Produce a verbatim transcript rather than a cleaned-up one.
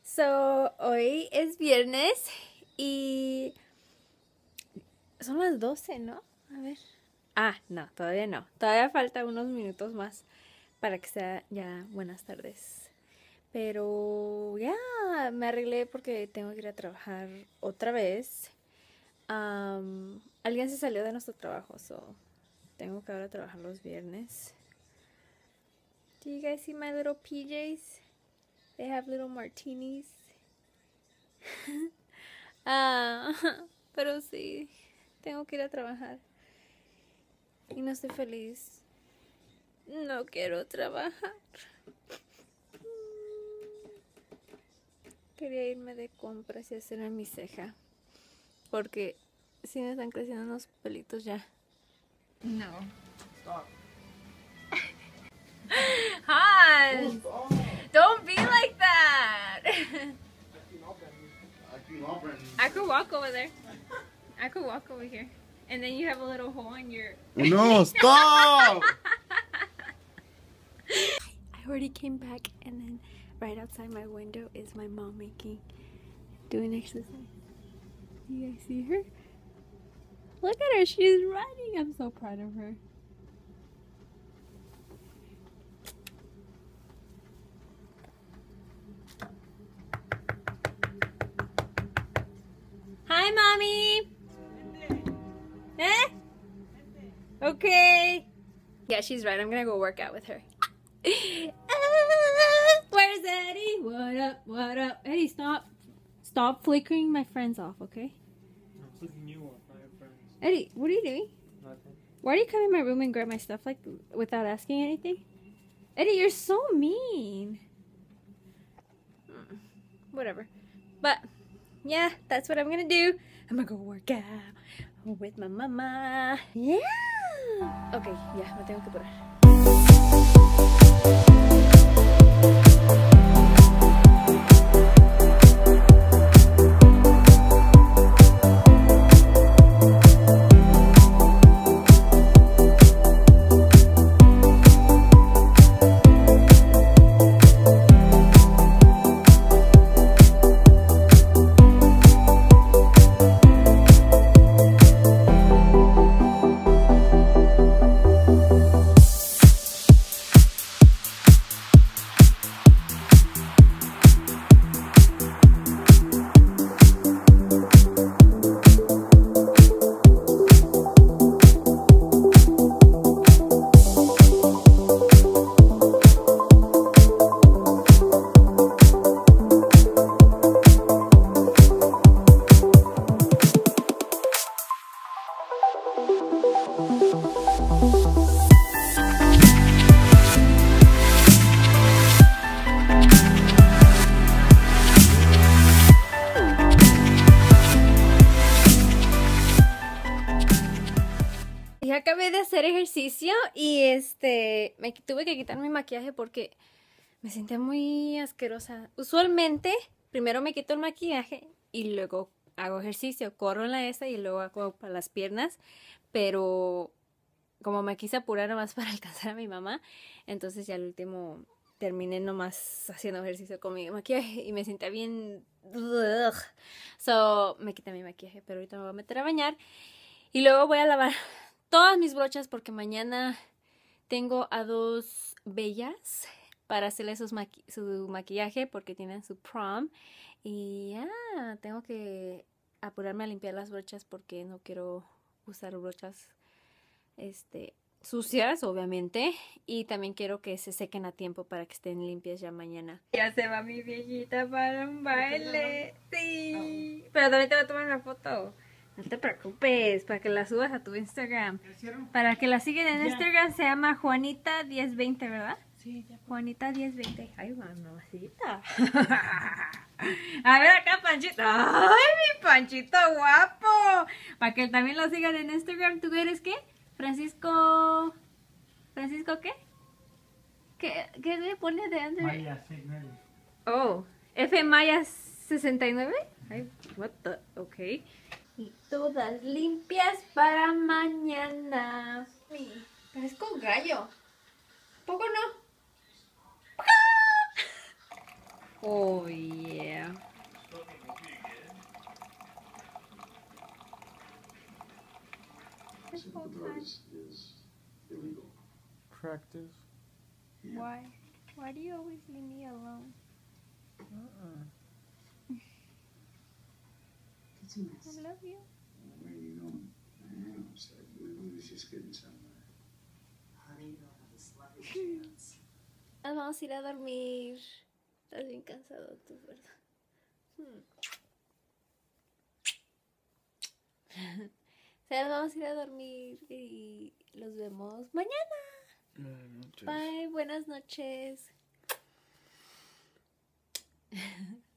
So, hoy es viernes y son las doce, ¿no? A ver. Ah, no, todavía no. Todavía falta unos minutos más para que sea ya buenas tardes. Pero ya me arreglé porque tengo que ir a trabajar otra vez. Um, alguien se salió de nuestro trabajo, so tengo que ahora trabajar los viernes. Do you guys see my little P Js? They have little martinis. Ah, pero sí, tengo que ir a trabajar. Y no estoy feliz. No quiero trabajar. Quería irme de compras y hacerme mi ceja. Porque sí me están creciendo unos pelitos ya. No. Stop. Hans! Stop. Don't be like that! I could walk over there. I could walk over here. And then you have a little hole in your... No, stop! I already came back and then right outside my window is my mom making... doing exercise. You guys see her? Look at her, she's running. I'm so proud of her. Hi, Mommy! Eh? Okay. Yeah, she's right. I'm gonna go work out with her. Ah, where's Eddie? What up? What up? Eddie, stop. Stop flickering my friends off, okay? I'm flicking you off, not your friends. Eddie, what are you doing? Nothing. Why do you come in my room and grab my stuff like without asking anything? Eddie, you're so mean. Mm, Whatever. But yeah, that's what I'm gonna do. I'm gonna go work out with my mama. Yeah. Okay, ya, me tengo que apurar. Ya acabé de hacer ejercicio y este me tuve que quitar mi maquillaje porque me sentía muy asquerosa. Usualmente primero me quito el maquillaje y luego hago ejercicio, corro en la esa y luego hago para las piernas, pero como me quise apurar nomás para alcanzar a mi mamá, entonces ya al último terminé nomás haciendo ejercicio con mi maquillaje y me sentía bien... Ugh. So me quité mi maquillaje, pero ahorita me voy a meter a bañar y luego voy a lavar todas mis brochas porque mañana tengo a dos bellas para hacerle sus maqui su maquillaje porque tienen su prom. Y ya, ah, tengo que apurarme a limpiar las brochas porque no quiero usar brochas este, sucias, obviamente. Y también quiero que se sequen a tiempo para que estén limpias ya mañana. Ya se va mi viejita para un baile. Sí. Pero también te voy a tomar una foto. No te preocupes, para que la subas a tu Instagram. Para que la sigan en Instagram se llama Juanita diez veinte, ¿verdad? Sí, ya. Juanita diez veinte. Ay, mamacita. A ver acá, Panchito. Ay, mi Panchito guapo. Para que también lo sigan en Instagram. ¿Tú eres qué? Francisco... ¿Francisco qué? ¿Qué, qué le pones de Android? Maya sesenta y nueve. Oh, F Maya sesenta y nueve. Ay, what the... Ok. Y todas limpias para mañana. Sí, parezco gallo. ¿Poco no? Oh, yeah. whole with time. drugs is illegal. Practice. Yeah. Why? Why do you always leave me alone? Uh-uh. Get some I rest. love you. Where are you going? I know, so we, we was just getting somewhere. Honey, you don't have the slightest chance. Nos vamos a ir a dormir. Estás bien cansado tú, ¿verdad? Hmm. O sea, nos vamos a ir a dormir y los vemos mañana. Buenas noches. Bye, buenas noches.